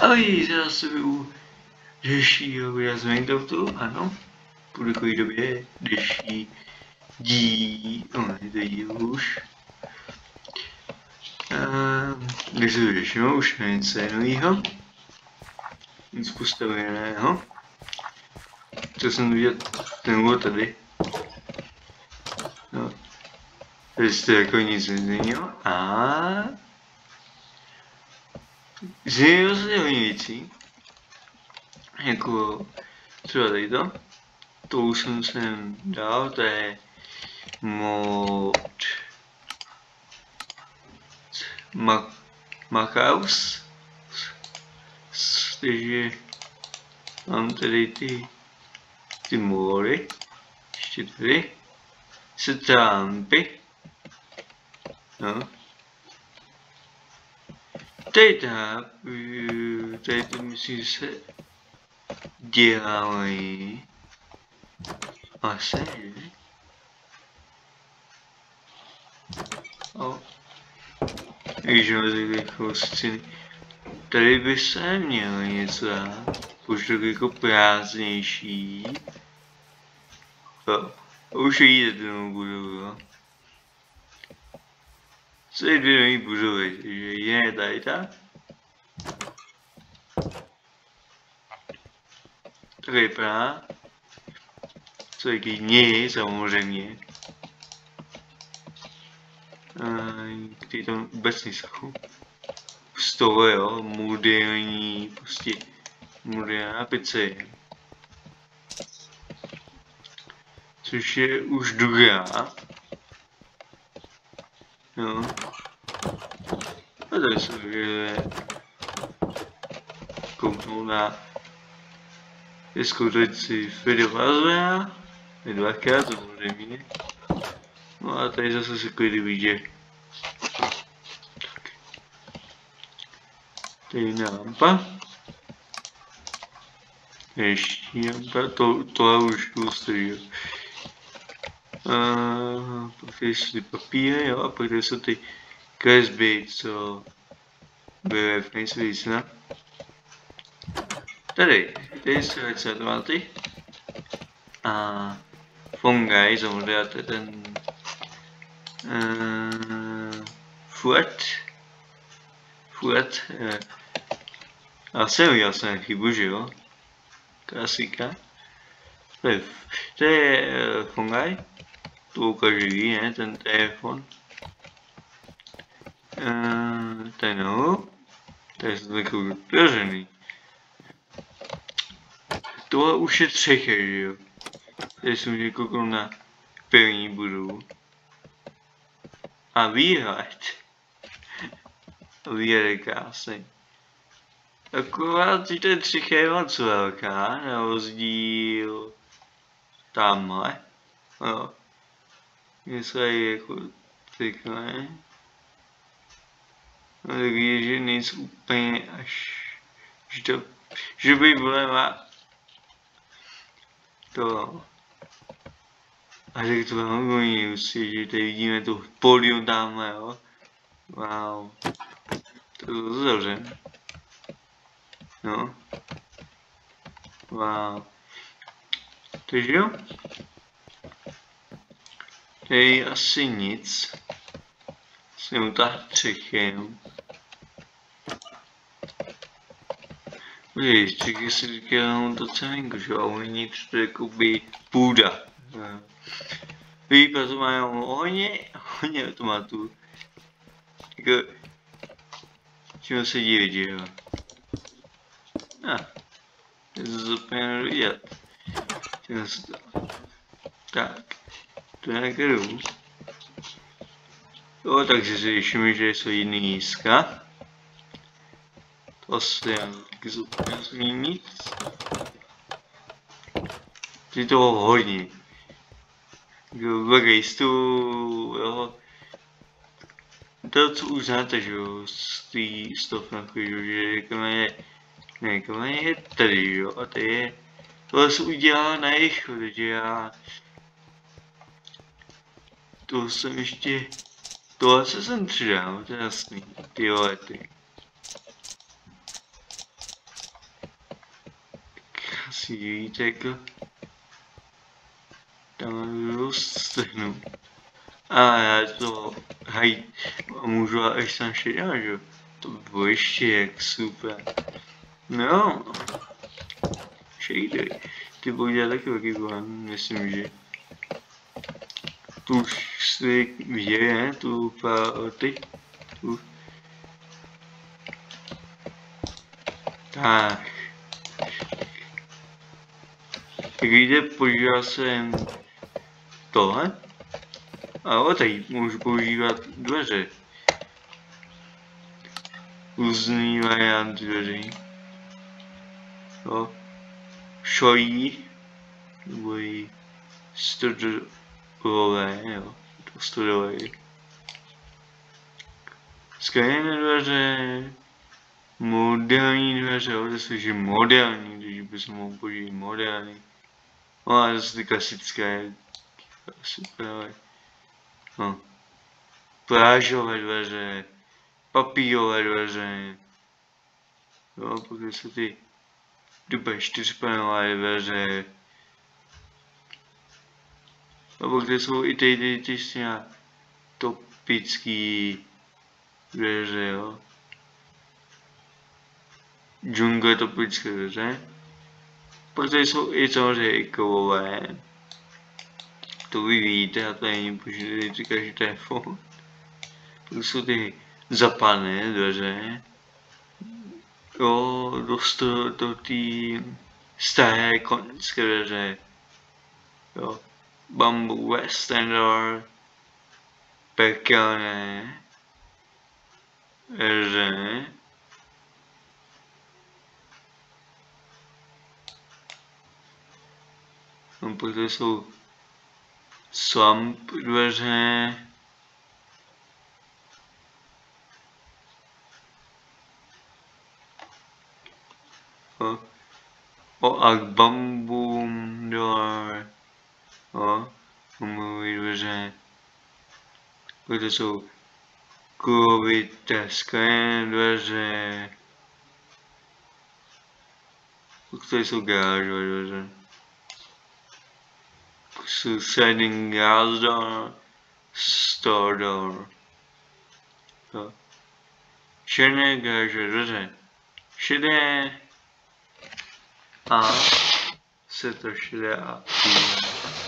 Ahoj, zase u dalšího videa z Minecraftu, ano, po takové době další je to díl už. Když se vyšlo, už není nic nového, nic postaveného. Chtěl jsem vidět tenhle tady. No, jestli jako nic nezměnilo. Změnilo se hodně věcí. Jako třeba tady to už jsem sem dal, to je mod Macaus, takže mám tady ty mory, ještě tady, trampy, no. Tady to myslím, že se dělají asi, že? Takže jako scény. Tady by se mělo něco dát, už tak jako prázdnější. Jo, už vidíte tu budovu, jo. Co je dvě nový budovy, takže je tady ta. Tak vypadá. Co je knihy, samozřejmě. Který tam vůbec nejsou. Stole, jo, moderní, prostě moderná pizzerie. Což je už druhá. Jo. A tady se může kouknout na zkoušet si Fedovazvena, dvakrát samozřejmě. No a tady zase se klidí vidě. Tady námpa. Ještě námpa, tohle už tu stojí. Pak tady jsou ty papíry, jo, a pak tady jsou ty kresby, co byly v nejsvědčná. Tady jsou recitáty. A fungi, samozřejmě, to je ten Fuet, a jsem udělal jsem chybu, že jo? Klasika. To je fungi, to ukážu, ne, ten telefon. Ten no, tady jsou takový otevřený. Tohle už je třeché, že jo? Tady jsem může kouknout na první budovu. A výhled. Výhled je krásný. Akorát že to je třeché je moc velká, na rozdíl tamhle. Jo. Něco je jako takhle. No tak je, že nejsou úplně až... Že by bylo to... A tak to mám hodně ústě, že tady vidíme to pódium tamhle, jo. Wow. To zavřem. No. Wow. Takže jo. Tady asi nic. Jsem utáhl střechy jenom. Víš, střechy si říkám to celinko, že jo, ale nic, to je jakoby půda. Víš, to má jenom hodně automatů. Jako, čemu se divit, že jo? To je úplně vidět. Tak, to je nějaký. Jo, takže si všimli, že jsou jiný nízka. To asi taky úplně zmínit. Je toho hodně. Rejstu, jo. To, co už znáte, že jo, z té stovky, že kamen je tady, jo, a tady je, tohle se udělá na rychlo, takže já, to jsem ještě, tohle se jsem přidal, to je jasný, ty lety. si víte, jako tam rozstehnu. A já to můžu až tam šedá, že jo? To by bylo ještě jak super. No, šejdej. Ty budou dělat taky velký problém, myslím, že. Tu už jsi viděli, ne? Tu ty. Tu. Tak. Jak víte, používá se jen tohle. A tady můžu používat dveře. Různý variant dveří. Jo. Šojí. Nebo i stodolové, jo. To stodolové. Skleněné dveře. Moderní dveře, jo. To jsou moderní, když bychom mohli použít moderní. No a to jsou ty klasické. Super. No. Plážové dveře, papírové dveře, jo, pak jsou ty dupé čtyřpanelové dveře, a pak jsou i ty topický dveře, jo. Džungle topické dveře, pak tady jsou i samozřejmě i kovové. To vy víte, a to není použít každý telefon. To jsou ty zapalné dveře. Jo, dost to ty staré koňské dveře. Jo, bambové standard, pekelné dveře. No, pak to jsou slump dveře. A bambum door. Bambové dveře. To jsou kulovité skleněné dveře. To jsou garážové dveře. Sliding glass door, store door. Černé garážové dveře. Šedé a se to šedé a bílé.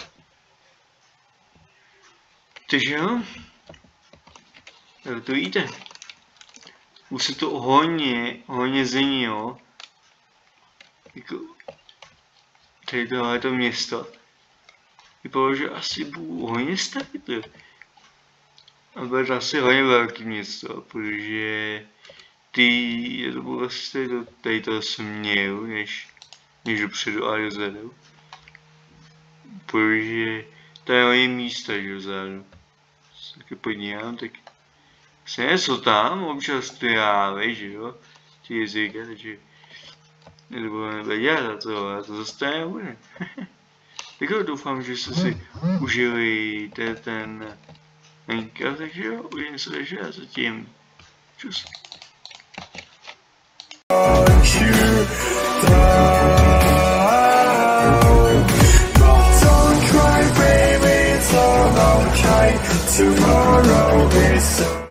Takže jo, tak to víte. Už se to hodně zení, jo. Jako, tady tohleto město. Vypadalo, že asi budu hodně stavit, jo. A bude to asi hodně velký město, protože to bylo vlastně tady to směju, než dopředu a dozadu. Protože to je hodně místa, že dozadu. Se taky podívám, tak se něco tam občas to jáve, že jo, ty jazyka, takže nebudeme vědět a to zase nebude. Tak jo, doufám, že jste si užili ten Minecraft, takže jo, uvidíme se ještě a zatím. Čus. Tomorrow is so